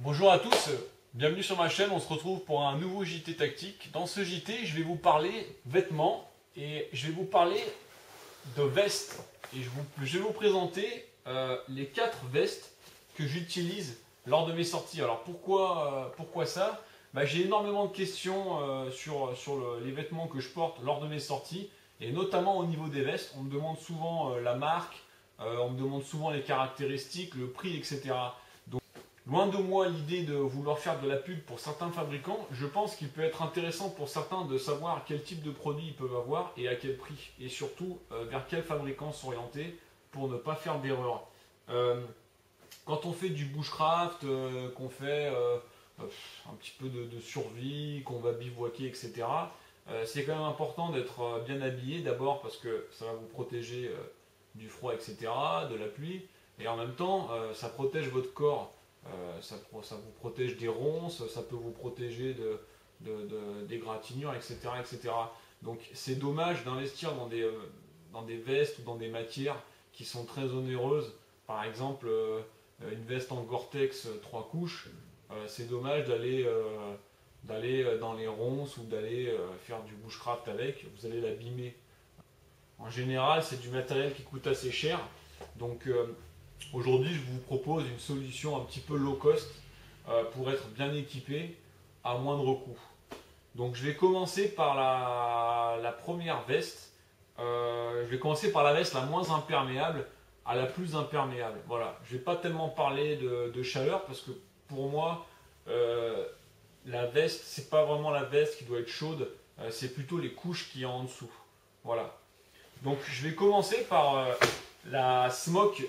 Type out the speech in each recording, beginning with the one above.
Bonjour à tous, bienvenue sur ma chaîne, on se retrouve pour un nouveau JT tactique. Dans ce JT, je vais vous parler vêtements et je vais vous parler de vestes. Et je vais vous présenter les 4 vestes que j'utilise lors de mes sorties. Alors pourquoi ça? J'ai énormément de questions sur les vêtements que je porte lors de mes sorties et notamment au niveau des vestes. On me demande souvent la marque, on me demande souvent les caractéristiques, le prix, etc. Loin de moi l'idée de vouloir faire de la pub pour certains fabricants, je pense qu'il peut être intéressant pour certains de savoir quel type de produit ils peuvent avoir et à quel prix. Et surtout, vers quel fabricant s'orienter pour ne pas faire d'erreur. Quand on fait du bushcraft, qu'on fait un petit peu de survie, qu'on va bivouaquer, etc., c'est quand même important d'être bien habillé d'abord parce que ça va vous protéger du froid, etc., de la pluie. Et en même temps, ça protège votre corps. Ça vous protège des ronces, ça peut vous protéger d'égratignures, etc., etc. Donc c'est dommage d'investir dans des vestes ou dans des matières qui sont très onéreuses. Par exemple, une veste en Gore-Tex 3 couches, c'est dommage d'aller dans les ronces ou d'aller faire du bushcraft avec, vous allez l'abîmer. En général, c'est du matériel qui coûte assez cher. Donc aujourd'hui, je vous propose une solution un petit peu low cost pour être bien équipé à moindre coût. Donc je vais commencer par la première veste. Je vais commencer par la veste la moins imperméable à la plus imperméable. Voilà. Je ne vais pas tellement parler de chaleur parce que pour moi, la veste, c'est pas vraiment la veste qui doit être chaude, c'est plutôt les couches qui y a en dessous. Voilà. Donc je vais commencer par la smock.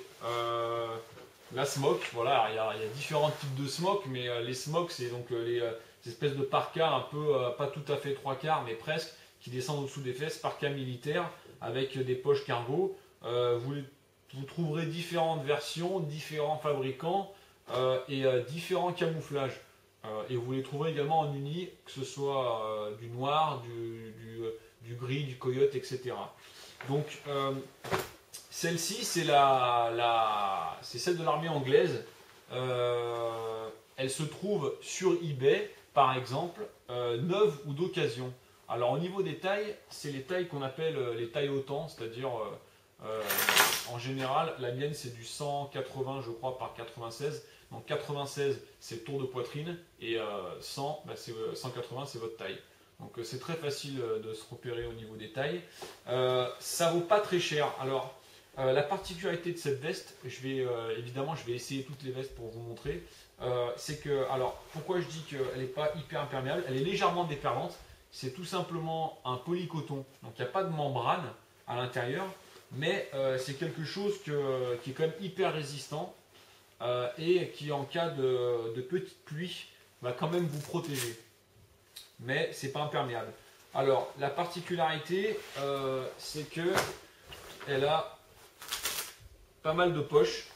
Voilà, il y a différents types de smock, mais les smocks, c'est donc les espèces de parkas un peu, pas tout à fait 3/4, mais presque, qui descendent au-dessous des fesses, parkas militaires, avec des poches cargo. Vous trouverez différentes versions, différents fabricants et différents camouflages. Et vous les trouverez également en uni, que ce soit du noir, du gris, du coyote, etc. Donc celle-ci, c'est celle de l'armée anglaise. Elle se trouve sur eBay, par exemple, neuve ou d'occasion. Alors au niveau des tailles, c'est les tailles qu'on appelle les tailles autant, c'est-à-dire en général, la mienne c'est du 180 je crois par 96. Donc 96 c'est le tour de poitrine et 180 c'est votre taille. Donc c'est très facile de se repérer au niveau des tailles. Ça vaut pas très cher. Alors la particularité de cette veste, évidemment je vais essayer toutes les vestes pour vous montrer. C'est que, alors pourquoi je dis qu'elle n'est pas hyper imperméable, elle est légèrement déferlante. C'est tout simplement un polycoton. Donc il n'y a pas de membrane à l'intérieur, mais c'est quelque chose qui est quand même hyper résistant et qui en cas de petite pluie va quand même vous protéger. Mais c'est pas imperméable. Alors la particularité c'est que elle a pas mal de poches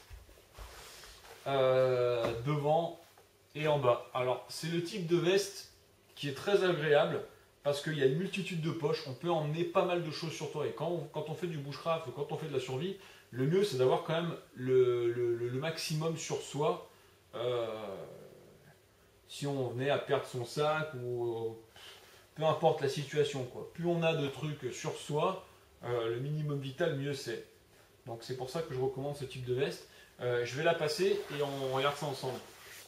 devant et en bas. Alors c'est le type de veste qui est très agréable parce qu'il y a une multitude de poches, on peut emmener pas mal de choses sur toi et quand on fait du bushcraft ou quand on fait de la survie, le mieux c'est d'avoir quand même le maximum sur soi si on venait à perdre son sac ou peu importe la situation, quoi. Plus on a de trucs sur soi, le minimum vital, mieux c'est. Donc c'est pour ça que je recommande ce type de veste. Je vais la passer et on regarde ça ensemble.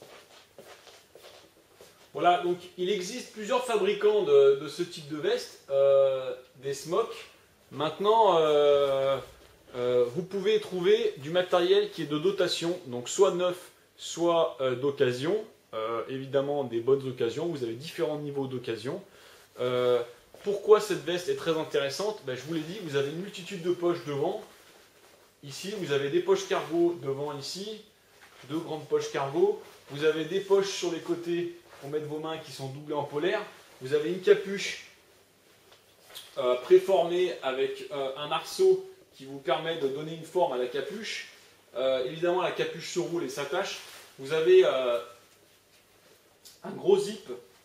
Voilà, donc il existe plusieurs fabricants de ce type de veste, des smocks. Maintenant, vous pouvez trouver du matériel qui est de dotation, donc soit neuf, soit d'occasion. Évidemment, des bonnes occasions, vous avez différents niveaux d'occasion. Pourquoi cette veste est très intéressante? Je vous l'ai dit, vous avez une multitude de poches devant. Ici, vous avez des poches cargo devant ici, 2 grandes poches cargo. Vous avez des poches sur les côtés pour mettre vos mains qui sont doublées en polaire. Vous avez une capuche préformée avec un arceau qui vous permet de donner une forme à la capuche. Évidemment, la capuche se roule et s'attache. Vous avez un gros zip.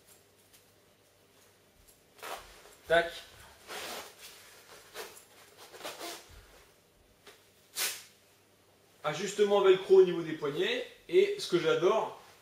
Tac. Ajustement velcro au niveau des poignets. Et ce que j'adore,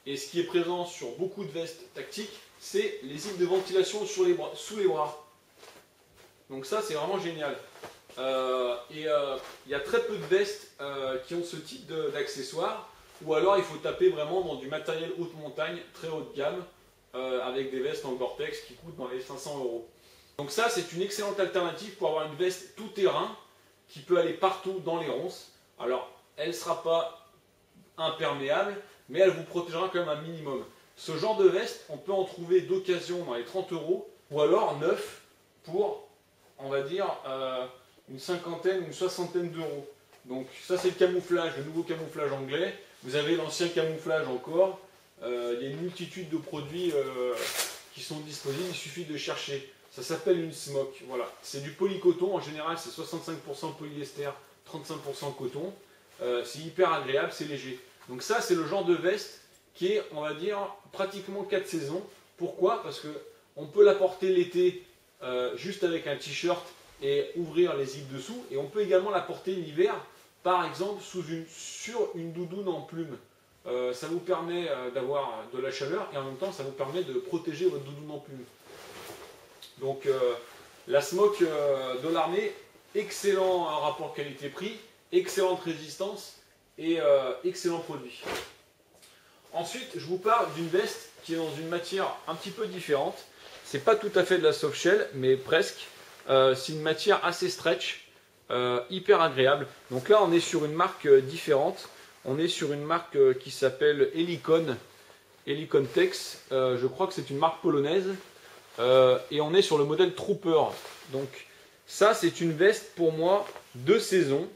et ce qui est présent sur beaucoup de vestes tactiques, c'est les zips de ventilation sur les bras, sous les bras. Donc ça, c'est vraiment génial. Il y a très peu de vestes qui ont ce type d'accessoires, ou alors il faut taper vraiment dans du matériel haute montagne, très haut de gamme, avec des vestes en Gore-Tex qui coûtent dans les 500 €. Donc ça, c'est une excellente alternative pour avoir une veste tout terrain qui peut aller partout dans les ronces. Alors, elle ne sera pas imperméable, mais elle vous protégera quand même un minimum. Ce genre de veste, on peut en trouver d'occasion dans les 30 €, ou alors neuf pour, on va dire, une cinquantaine ou une soixantaine d'euros. Donc ça, c'est le camouflage, le nouveau camouflage anglais. Vous avez l'ancien camouflage encore. Il y a une multitude de produits qui sont disponibles, il suffit de chercher. Ça s'appelle une smock, voilà. C'est du polycoton, en général c'est 65% polyester, 35% coton. C'est hyper agréable, c'est léger. Donc ça, c'est le genre de veste qui est, on va dire, pratiquement 4 saisons. Pourquoi? Parce qu'on peut la porter l'été juste avec un t-shirt et ouvrir les zips dessous. Et on peut également la porter l'hiver, par exemple, sur une doudoune en plume. Ça vous permet d'avoir de la chaleur et en même temps, ça vous permet de protéger votre doudoune en plume. Donc la smock de l'armée, excellent rapport qualité-prix, excellente résistance et excellent produit. Ensuite, je vous parle d'une veste qui est dans une matière un petit peu différente. C'est pas tout à fait de la soft shell, mais presque. C'est une matière assez stretch, hyper agréable. Donc là, on est sur une marque différente. On est sur une marque qui s'appelle Helicon, Helicon Tex. Je crois que c'est une marque polonaise. Et on est sur le modèle Trooper. Donc ça, c'est une veste pour moi de saison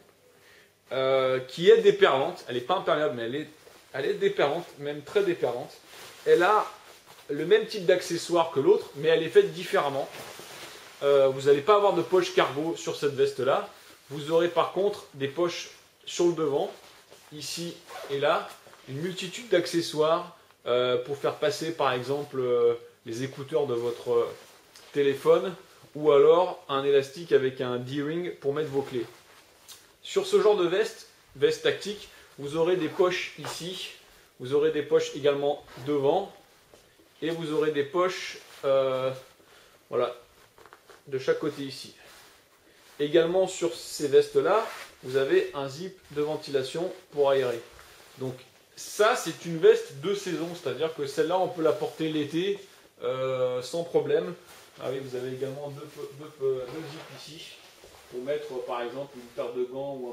qui est déperlante. Elle n'est pas imperméable, mais elle est déperlante, même très déperlante. Elle a le même type d'accessoire que l'autre, mais elle est faite différemment. Vous n'allez pas avoir de poche cargo sur cette veste-là. Vous aurez par contre des poches sur le devant, ici et là, une multitude d'accessoires pour faire passer par exemple les écouteurs de votre téléphone ou alors un élastique avec un D-ring pour mettre vos clés. Sur ce genre de veste tactique, vous aurez des poches ici, vous aurez des poches également devant et vous aurez des poches voilà, de chaque côté ici. Également sur ces vestes-là, vous avez un zip de ventilation pour aérer. Donc ça, c'est une veste de saison, c'est-à-dire que celle-là, on peut la porter l'été sans problème. Ah oui, vous avez également deux zips ici pour mettre par exemple une paire de gants ou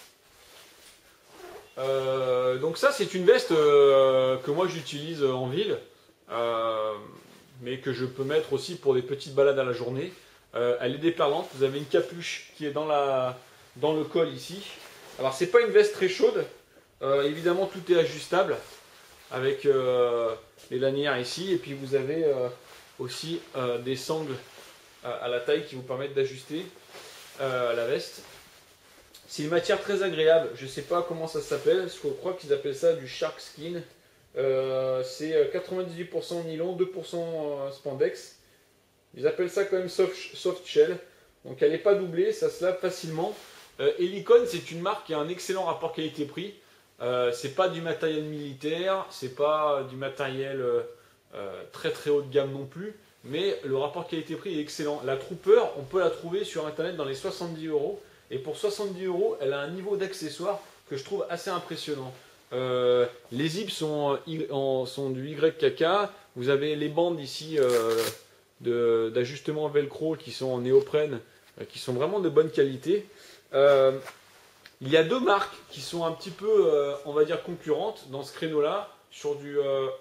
un bonnet. Donc ça, c'est une veste que moi j'utilise en ville, mais que je peux mettre aussi pour des petites balades à la journée. Elle est déperlante, vous avez une capuche qui est dans le col ici. Alors c'est pas une veste très chaude, évidemment tout est ajustable avec les lanières ici, et puis vous avez aussi des sangles à la taille qui vous permettent d'ajuster la veste. C'est une matière très agréable, je ne sais pas comment ça s'appelle, je crois qu'ils appellent ça du shark skin. C'est 98% nylon, 2% spandex. Ils appellent ça quand même soft shell, donc elle n'est pas doublée, ça se lave facilement. Helicon, c'est une marque qui a un excellent rapport qualité-prix. C'est pas du matériel militaire, c'est pas du matériel très très haut de gamme non plus, mais le rapport qualité-prix est excellent. La Trooper, on peut la trouver sur internet dans les 70 €, et pour 70 €, elle a un niveau d'accessoires que je trouve assez impressionnant. Les zips sont du YKK, vous avez les bandes ici d'ajustement velcro qui sont en néoprène, qui sont vraiment de bonne qualité. Il y a deux marques qui sont un petit peu, on va dire, concurrentes dans ce créneau-là, sur du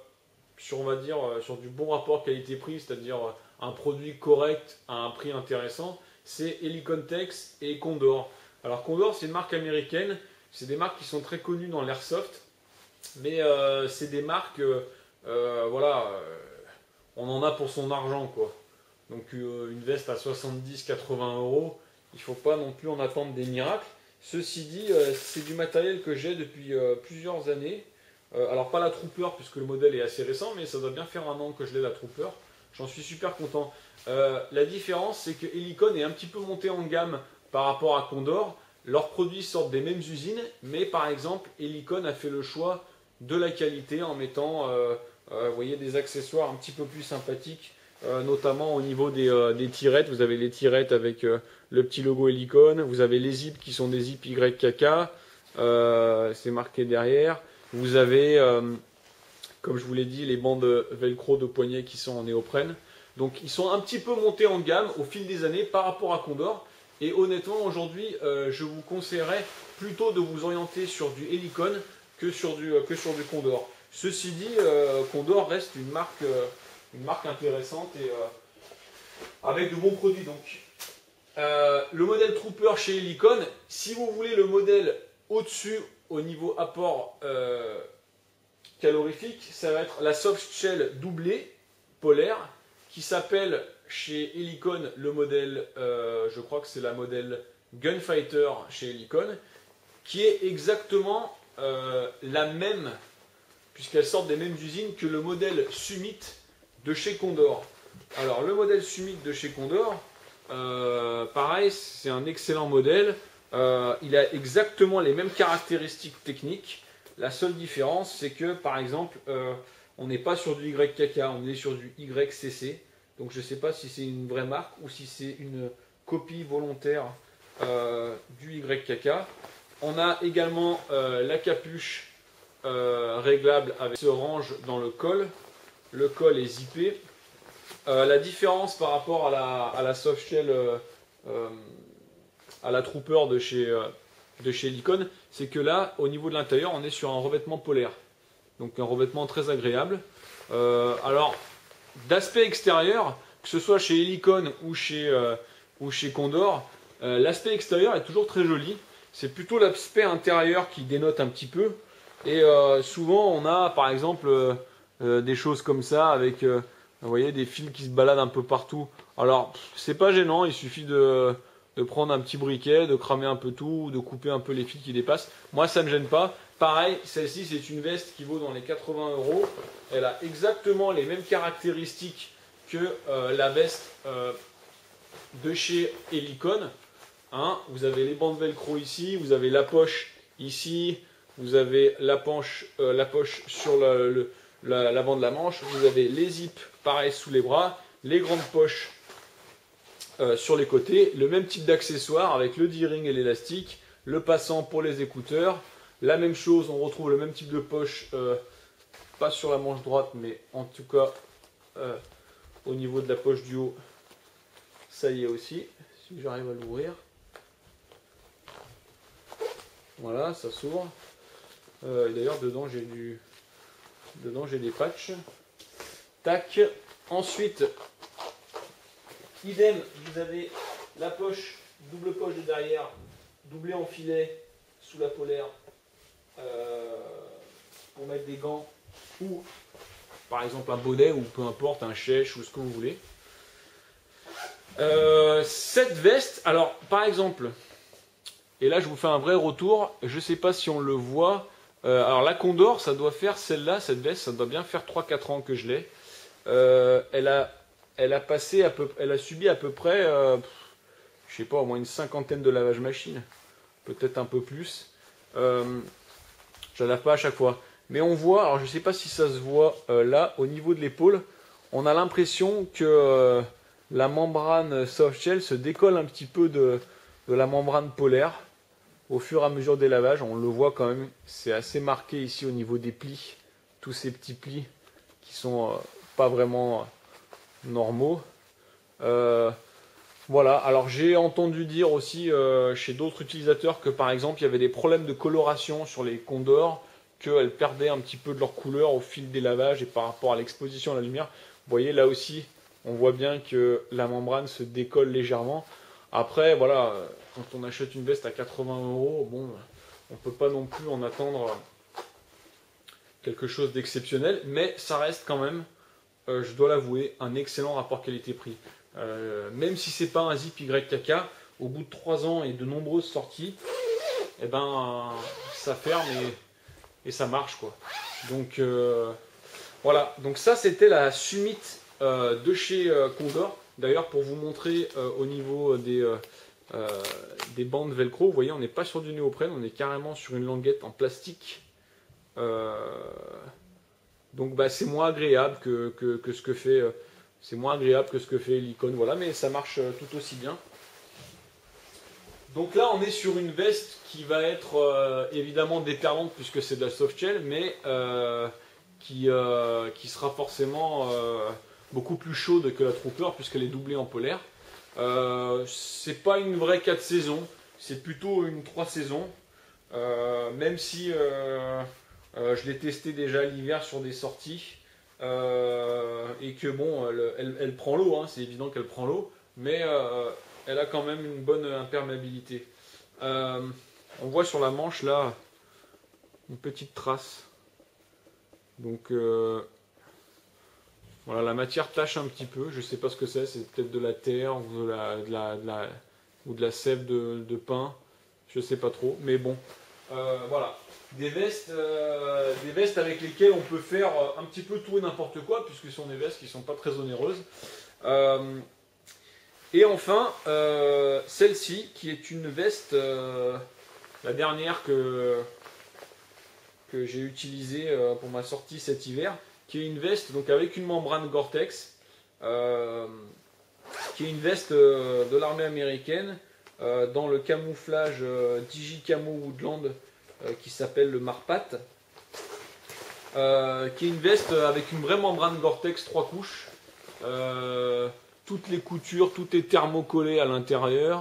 bon rapport qualité-prix, c'est-à-dire un produit correct à un prix intéressant. C'est Helicon Tex et Condor. Alors Condor, c'est une marque américaine, c'est des marques qui sont très connues dans l'airsoft, mais c'est des marques, voilà, on en a pour son argent, quoi. Donc une veste à 70-80 €, il ne faut pas non plus en attendre des miracles. Ceci dit, c'est du matériel que j'ai depuis plusieurs années. Alors pas la Trooper, puisque le modèle est assez récent, mais ça doit bien faire un an que je l'ai, la Trooper. J'en suis super content. La différence, c'est que Helicon est un petit peu monté en gamme par rapport à Condor. Leurs produits sortent des mêmes usines, mais par exemple, Helicon a fait le choix de la qualité en mettant vous voyez, des accessoires un petit peu plus sympathiques, notamment au niveau des tirettes. Vous avez les tirettes avec le petit logo Helicon, vous avez les zips qui sont des zips YKK, c'est marqué derrière. Vous avez, comme je vous l'ai dit, les bandes velcro de poignet qui sont en néoprène. Donc ils sont un petit peu montés en gamme au fil des années par rapport à Condor. Et honnêtement, aujourd'hui, je vous conseillerais plutôt de vous orienter sur du Helicon que sur du Condor. Ceci dit, Condor reste une marque intéressante et avec de bons produits. Donc, le modèle Trooper chez Helicon, si vous voulez le modèle au-dessus au niveau apport calorifique, ça va être la soft shell doublée polaire qui s'appelle chez Helicon le modèle, je crois que c'est la modèle Gunfighter chez Helicon, qui est exactement la même, puisqu'elles sortent des mêmes usines que le modèle Summit de chez Condor. Alors le modèle Summit de chez Condor, pareil, c'est un excellent modèle. Il a exactement les mêmes caractéristiques techniques. La seule différence, c'est que par exemple, on n'est pas sur du YKK, on est sur du YCC. Donc je ne sais pas si c'est une vraie marque ou si c'est une copie volontaire du YKK. On a également la capuche réglable avec ce range dans le col. Le col est zippé. La différence par rapport à la softshell, à la Trooper de chez Helicon, c'est que là, au niveau de l'intérieur, on est sur un revêtement polaire. Donc un revêtement très agréable. Alors, d'aspect extérieur, que ce soit chez Helicon ou chez Condor, l'aspect extérieur est toujours très joli. C'est plutôt l'aspect intérieur qui dénote un petit peu. Et souvent, on a par exemple des choses comme ça avec vous voyez, des fils qui se baladent un peu partout. Alors, c'est pas gênant, il suffit de prendre un petit briquet, de cramer un peu tout, de couper un peu les fils qui dépassent. Moi, ça ne me gêne pas. Pareil, celle-ci, c'est une veste qui vaut dans les 80 €. Elle a exactement les mêmes caractéristiques que la veste de chez Helicon. Hein, vous avez les bandes velcro ici, vous avez la poche ici, vous avez la poche sur l'avant de la manche, vous avez les zips pareil sous les bras, les grandes poches sur les côtés, le même type d'accessoires avec le D-ring et l'élastique, le passant pour les écouteurs, la même chose, on retrouve le même type de poche, pas sur la manche droite, mais en tout cas au niveau de la poche du haut, ça y est aussi, si j'arrive à l'ouvrir. Voilà, ça s'ouvre. D'ailleurs, dedans j'ai des patchs. Tac. Ensuite, idem, vous avez la poche, double poche de derrière, doublée en filet sous la polaire pour mettre des gants ou par exemple un bonnet ou peu importe, un chèche ou ce que vous voulez. Cette veste, alors par exemple, et là je vous fais un vrai retour, je ne sais pas si on le voit, alors la Condor, ça doit faire celle-là, cette veste, ça doit bien faire 3-4 ans que je l'ai. Elle a subi à peu près, je sais pas, au moins une cinquantaine de lavages machine, peut-être un peu plus. Je la lave pas à chaque fois. Mais on voit, alors je ne sais pas si ça se voit là, au niveau de l'épaule, on a l'impression que la membrane softshell se décolle un petit peu de la membrane polaire au fur et à mesure des lavages. On le voit quand même, c'est assez marqué ici au niveau des plis, tous ces petits plis qui sont pas vraiment normaux. Voilà, alors j'ai entendu dire aussi chez d'autres utilisateurs que par exemple il y avait des problèmes de coloration sur les Condor, qu'elles perdaient un petit peu de leur couleur au fil des lavages et par rapport à l'exposition à la lumière. Vous voyez là aussi, on voit bien que la membrane se décolle légèrement. Après, voilà, quand on achète une veste à 80 €, bon, on ne peut pas non plus en attendre quelque chose d'exceptionnel, mais ça reste quand même, je dois l'avouer, un excellent rapport qualité-prix. Même si c'est pas un zip YKK, au bout de 3 ans et de nombreuses sorties, eh ben, ça ferme et ça marche quoi. Donc voilà, donc ça c'était la Summit de chez Condor. D'ailleurs pour vous montrer au niveau des bandes velcro, vous voyez on n'est pas sur du néoprène, on est carrément sur une languette en plastique Donc bah, c'est moins agréable que ce que fait c'est moins agréable que ce que fait Helicon, voilà, mais ça marche tout aussi bien. Donc là on est sur une veste qui va être évidemment déperlante puisque c'est de la soft shell, mais qui sera forcément beaucoup plus chaude que la Trooper puisqu'elle est doublée en polaire. C'est pas une vraie 4 saisons, c'est plutôt une 3 saisons, même si je l'ai testé déjà l'hiver sur des sorties, et que bon, elle prend l'eau, hein, c'est évident qu'elle prend l'eau, mais elle a quand même une bonne imperméabilité. On voit sur la manche là une petite trace. Donc voilà, la matière tache un petit peu, je sais pas ce que c'est peut-être de la terre ou de la sève de pin, je sais pas trop, mais bon, voilà. Des vestes avec lesquelles on peut faire un petit peu tout et n'importe quoi, puisque ce sont des vestes qui ne sont pas très onéreuses. Et enfin, celle-ci, qui est une veste, la dernière que j'ai utilisée pour ma sortie cet hiver, qui est une veste donc avec une membrane Gore-Tex, qui est une veste de l'armée américaine, dans le camouflage Digicamo Woodland, qui s'appelle le Marpat, qui est une veste avec une vraie membrane Gore-Tex 3 couches. Toutes les coutures, tout est thermocollé à l'intérieur.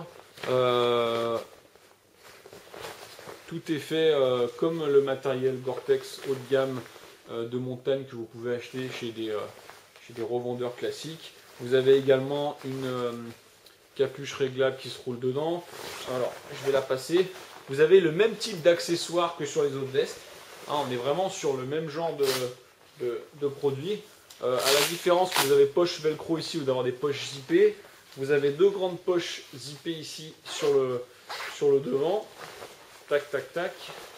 Tout est fait comme le matériel Gore-Tex haut de gamme de montagne que vous pouvez acheter chez des revendeurs classiques. Vous avez également une capuche réglable qui se roule dedans. Alors, je vais la passer. Vous avez le même type d'accessoires que sur les autres vestes. Hein, on est vraiment sur le même genre de produit. À la différence que vous avez poche velcro ici ou d'avoir des poches zippées, vous avez deux grandes poches zippées ici sur le devant. Tac, tac, tac.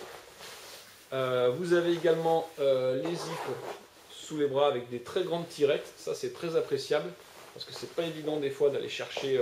Vous avez également les zips sous les bras avec des très grandes tirettes. Ça, c'est très appréciable parce que c'est pas évident des fois d'aller chercher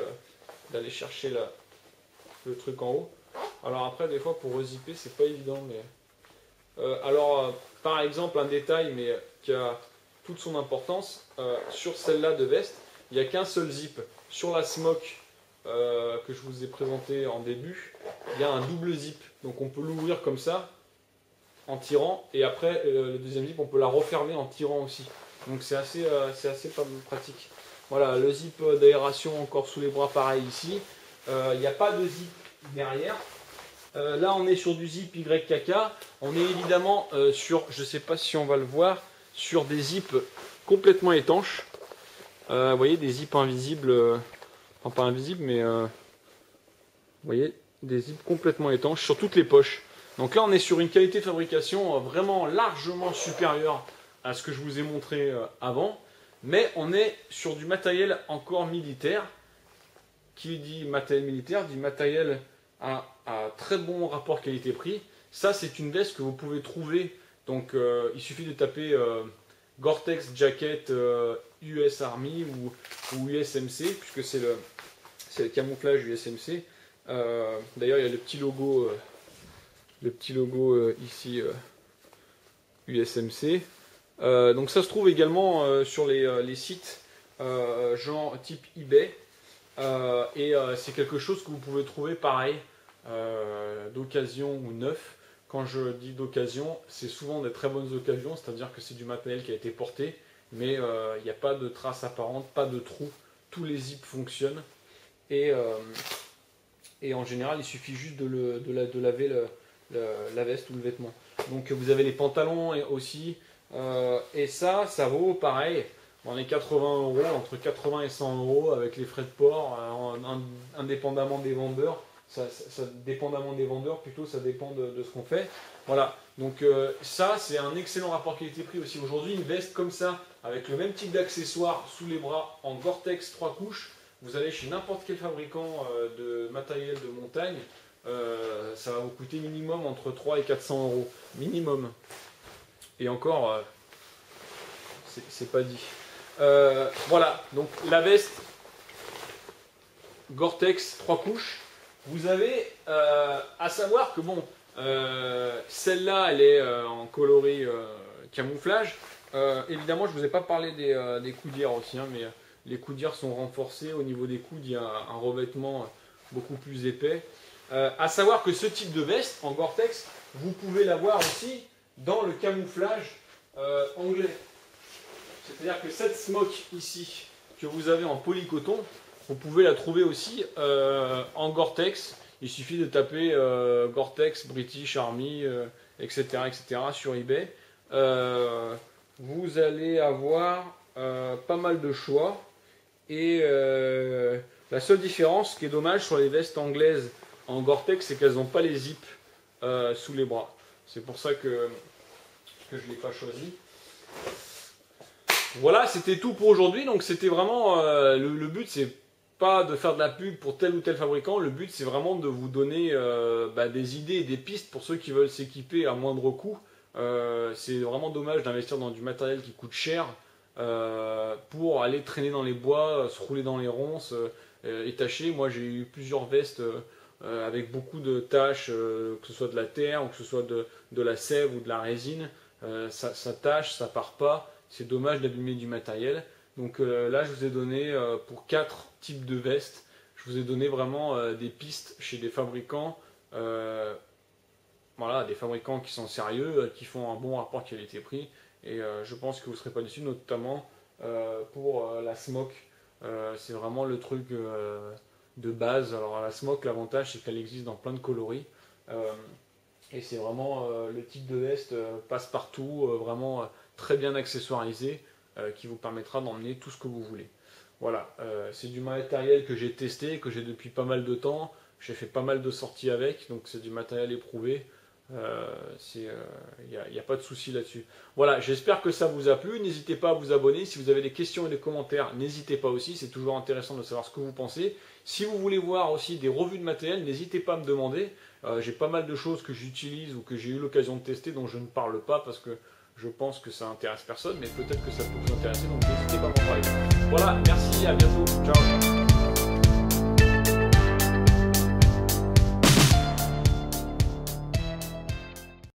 le truc en haut. Alors après, des fois, pour rezipper, c'est pas évident. Mais par exemple, un détail, mais qui a toute son importance, sur celle-là de veste, il n'y a qu'un seul zip. Sur la smoke que je vous ai présenté en début, il y a un double zip. Donc on peut l'ouvrir comme ça, en tirant, et après, le deuxième zip, on peut la refermer en tirant aussi. Donc c'est assez pas pratique. Voilà, le zip d'aération encore sous les bras, pareil ici. Il n'y a pas de zip derrière. Là, on est sur du zip YKK. On est évidemment sur, je ne sais pas si on va le voir, sur des zips complètement étanches. Vous voyez, des zips invisibles, enfin pas invisibles, mais vous voyez, des zips complètement étanches sur toutes les poches. Donc là, on est sur une qualité de fabrication vraiment largement supérieure à ce que je vous ai montré avant. Mais on est sur du matériel encore militaire. Qui dit matériel militaire, dit matériel à très bon rapport qualité-prix. Ça, c'est une veste que vous pouvez trouver. Donc, il suffit de taper Gore-Tex Jacket US Army ou USMC, puisque c'est le camouflage USMC. D'ailleurs, il y a le petit logo ici USMC. Donc, ça se trouve également sur les sites genre type eBay. C'est quelque chose que vous pouvez trouver pareil, d'occasion ou neuf. Quand je dis d'occasion, c'est souvent des très bonnes occasions, c'est-à-dire que c'est du matériel qui a été porté, mais il n'y a pas de traces apparentes, pas de trous, tous les zips fonctionnent, et en général il suffit juste de laver la veste ou le vêtement. Donc vous avez les pantalons aussi, et ça vaut pareil. Dans les 80 €, entre 80 et 100 € avec les frais de port, indépendamment des vendeurs. Dépendamment des vendeurs, plutôt, ça dépend de ce qu'on fait. Voilà, donc ça, c'est un excellent rapport qualité-prix aussi. Aujourd'hui, une veste comme ça, avec le même type d'accessoires sous les bras, en Gore-Tex 3 couches, vous allez chez n'importe quel fabricant de matériel de montagne, ça va vous coûter minimum entre 3 et 400 €. Minimum. Et encore, c'est pas dit. Voilà, donc la veste Gore-Tex 3 couches. Vous avez à savoir que bon, Celle-là, elle est en coloris camouflage. Évidemment, je ne vous ai pas parlé des coudières aussi, hein, mais les coudières sont renforcées. Au niveau des coudes, il y a un revêtement beaucoup plus épais. À savoir que ce type de veste en Gore-Tex, vous pouvez l'avoir aussi dans le camouflage anglais. C'est-à-dire que cette smock ici, que vous avez en polycoton, vous pouvez la trouver aussi en Gore-Tex. Il suffit de taper Gore-Tex, British Army, etc., etc. sur eBay. Vous allez avoir pas mal de choix. Et la seule différence, ce qui est dommage sur les vestes anglaises en Gore-Tex, c'est qu'elles n'ont pas les zips sous les bras. C'est pour ça que je ne l'ai pas choisi. Voilà, c'était tout pour aujourd'hui. Donc c'était vraiment le but, c'est pas de faire de la pub pour tel ou tel fabricant. Le but, c'est vraiment de vous donner des idées et des pistes pour ceux qui veulent s'équiper à moindre coût. C'est vraiment dommage d'investir dans du matériel qui coûte cher pour aller traîner dans les bois, se rouler dans les ronces et tâcher. Moi, j'ai eu plusieurs vestes avec beaucoup de taches, que ce soit de la terre ou que ce soit de la sève ou de la résine. Ça tâche, ça part pas. C'est dommage d'abîmer du matériel. Donc là, je vous ai donné pour 4 types de vestes, je vous ai donné vraiment des pistes chez des fabricants. Voilà, des fabricants qui sont sérieux, qui font un bon rapport qualité-prix. Et je pense que vous ne serez pas déçus, notamment pour la smock. C'est vraiment le truc de base. Alors la smock, l'avantage, c'est qu'elle existe dans plein de coloris. Et c'est vraiment le type de veste passe-partout, vraiment très bien accessoirisé, qui vous permettra d'emmener tout ce que vous voulez. Voilà, c'est du matériel que j'ai testé, que j'ai depuis pas mal de temps. J'ai fait pas mal de sorties avec, donc c'est du matériel éprouvé. Il n'y a pas de souci là-dessus. Voilà, j'espère que ça vous a plu. N'hésitez pas à vous abonner. Si vous avez des questions et des commentaires, n'hésitez pas aussi. C'est toujours intéressant de savoir ce que vous pensez. Si vous voulez voir aussi des revues de matériel, n'hésitez pas à me demander. J'ai pas mal de choses que j'utilise ou que j'ai eu l'occasion de tester dont je ne parle pas parce que je pense que ça intéresse personne, mais peut-être que ça peut vous intéresser, donc n'hésitez pas à m'en parler. Voilà, merci, à bientôt, ciao.